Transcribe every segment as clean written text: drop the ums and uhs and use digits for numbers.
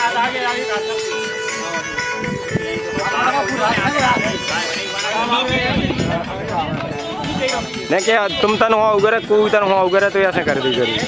नहीं क्या तुम तन हुआ उगरे कोई तन हुआ उगरे तो ऐसे कर दी करी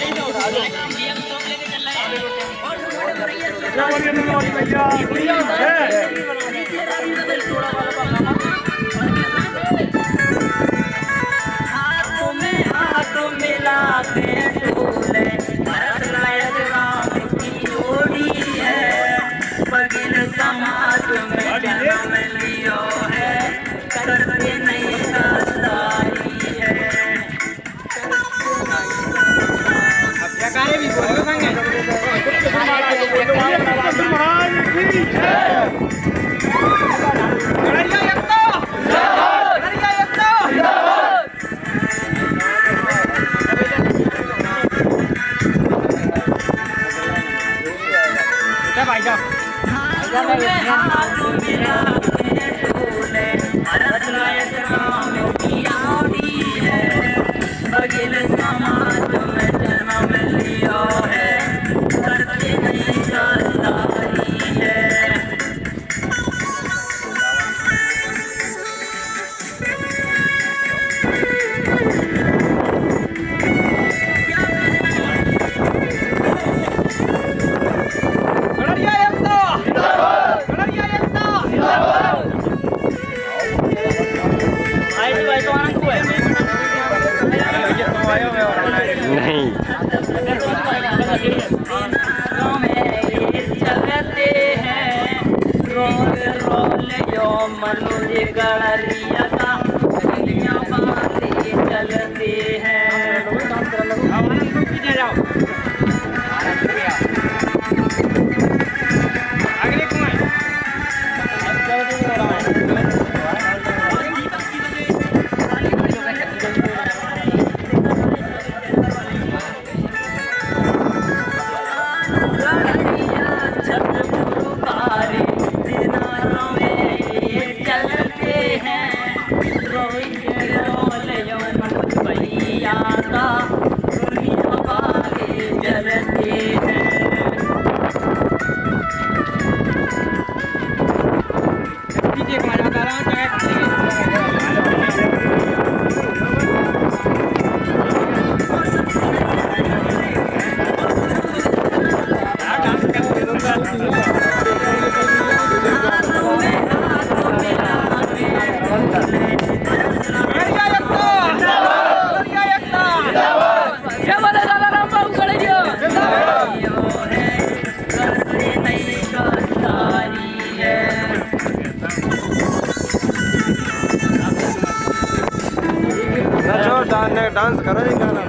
डांस करो नहीं गाना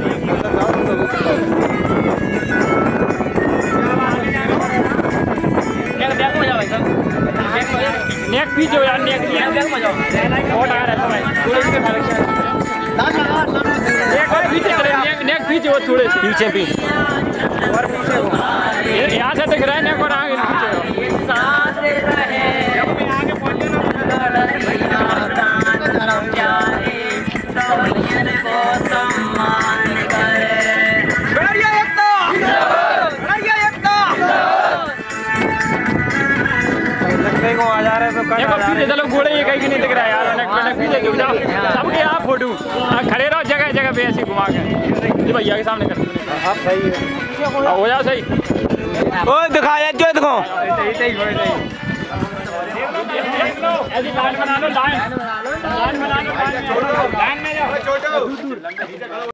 नेक पीछे यार नेक में जाओ बहुत आ रहा है भाई एक और पीछे करे नेक पीछे वो थोड़े पीछे भी और पीछे यहाँ से दिख रहा है नेक और आगे पीछे आगे पहुंचे चलो घोड़े ये कहीं नहीं दिख रहा है यार सबके यहाँ फोटो खड़े रहो जगह जगह पे ऐसे घुमा के भैया के सामने कर आप सही है हो जाओ सही ओ दिखाया जो देखो ऐसी लाइन बना लो लाइन बना लो लाइन में जाओ